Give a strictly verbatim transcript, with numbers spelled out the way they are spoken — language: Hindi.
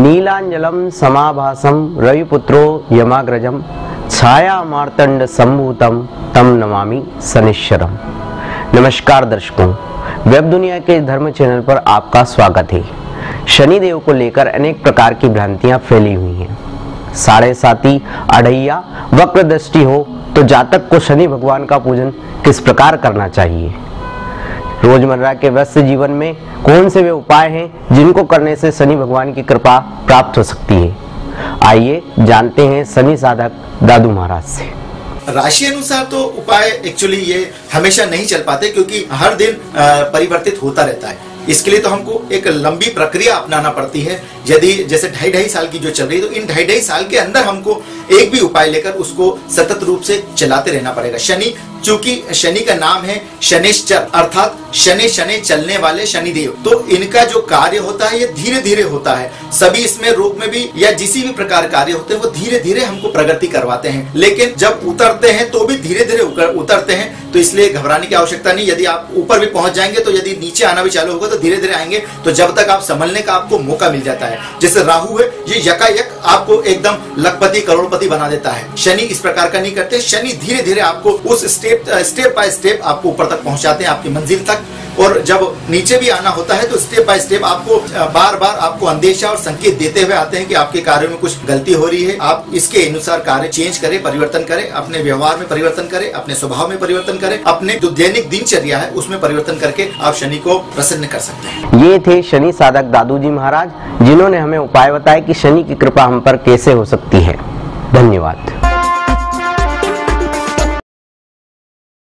नीलांजलम समाभासम रविपुत्रो यमाग्रजम छाया मार्तंड संभूतम तम नमामि शनिश्चरम। नमस्कार दर्शकों, वेब दुनिया के धर्म चैनल पर आपका स्वागत है। शनिदेव को लेकर अनेक प्रकार की भ्रांतियां फैली हुई हैं। साढ़े साती, अढ़ैया, वक्र दृष्टि हो तो जातक को शनि भगवान का पूजन किस प्रकार करना चाहिए। रोजमर्रा के व्यस्त जीवन में कौन से वे उपाय हैं जिनको करने से शनि भगवान की कृपा प्राप्त हो सकती है। आइए जानते हैं शनि साधक दादू महाराज से। राशि अनुसार तो उपाय एक्चुअली ये हमेशा नहीं चल पाते, क्योंकि हर दिन परिवर्तित होता रहता है। इसके लिए तो हमको एक लंबी प्रक्रिया अपनाना पड़ती है। यदि जैसे ढाई ढाई साल की जो चल रही है, तो इन ढाई ढाई साल के अंदर हमको एक भी उपाय लेकर उसको सतत रूप से चलाते रहना पड़ेगा। शनि, चूंकि शनि का नाम है शनिश्चर, अर्थात शनि शनि चलने वाले शनिदेव, तो इनका जो कार्य होता है ये धीरे धीरे होता है। सभी इसमें रोग में भी या जिसी भी प्रकार कार्य होते हैं वो धीरे धीरे हमको प्रगति करवाते हैं, लेकिन जब उतरते हैं तो भी धीरे धीरे उतरते हैं। तो इसलिए घबराने की आवश्यकता नहीं। यदि आप ऊपर भी पहुंच जाएंगे तो यदि नीचे आना भी चालू होगा तो धीरे धीरे आएंगे, तो जब तक आप संभलने का आपको मौका मिल जाता है। जैसे राहु है, ये यकायक आपको एकदम लखपति करोड़पति बना देता है। शनि इस प्रकार का नहीं करते। शनि धीरे धीरे आपको उस स्टेप स्टेप बाय स्टेप आपको ऊपर तक पहुंचाते हैं, आपकी मंजिल तक। और जब नीचे भी आना होता है तो स्टेप बाय स्टेप आपको बार बार आपको अंदेशा और संकेत देते हुए आते हैं कि आपके कार्यों में कुछ गलती हो रही है। आप इसके अनुसार कार्य चेंज करें, परिवर्तन करें, अपने व्यवहार में परिवर्तन करें, अपने स्वभाव में परिवर्तन करें, अपने जो दैनिक दिनचर्या है उसमें परिवर्तन करके आप शनि को प्रसन्न कर सकते हैं। ये थे शनि साधक दादू जी महाराज, जिन्होंने हमें उपाय बताए कि शनि की कृपा हम पर कैसे हो सकती है। धन्यवाद।